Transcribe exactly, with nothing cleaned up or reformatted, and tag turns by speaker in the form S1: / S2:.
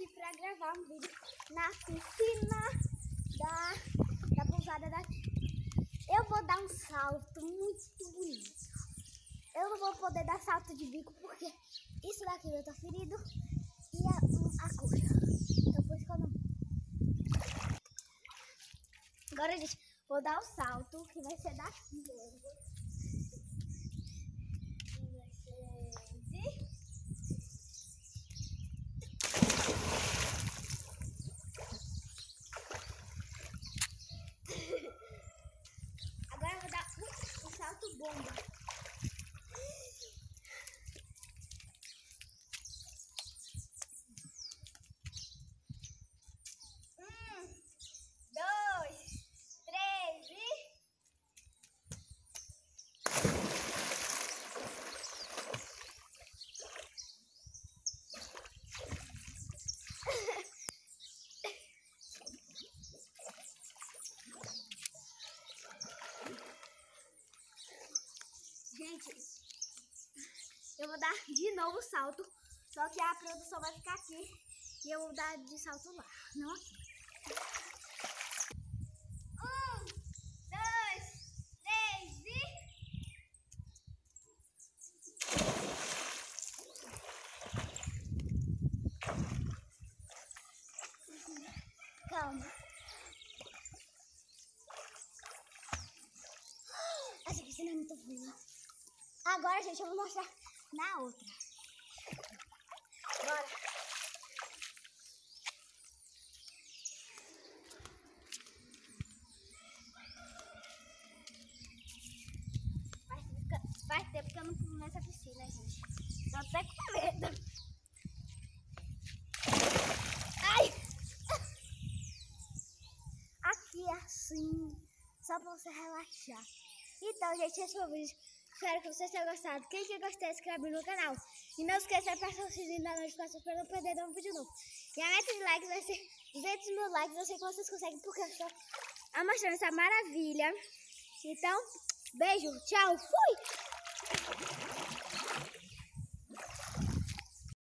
S1: aqui pra gravar um vídeo na piscina da, da pousada daqui. Eu vou dar um salto muito bonito. Eu não vou poder dar salto de bico porque isso daqui eu tô ferido e a, a coxa. Então por isso que eu não. Agora, gente, vou dar o salto que vai ser daqui mesmo. Vai ser de... Agora eu vou dar um, um salto bomba. Um, dois, três e... Gente, eu vou dar de novo o salto, só que a produção vai ficar aqui e eu vou dar de salto lá, não aqui. Um, dois, três e... Calma. Essa piscina é muito boa. Agora, gente, eu vou mostrar na outra. Bora. Faz tempo, faz tempo que eu não pulo nessa piscina, gente. Tô até com medo. Ai! Aqui assim, só pra você relaxar. Então, gente, esse foi o vídeo. Espero que vocês tenham gostado. Quem que gostou, se inscreve no canal. E não esqueça de apertar o sininho da notificação para não perder nenhum vídeo novo. E a meta de likes vai ser duzentos mil likes. Eu sei que vocês conseguem porque eu estou mostrando essa maravilha. Então, beijo, tchau, fui!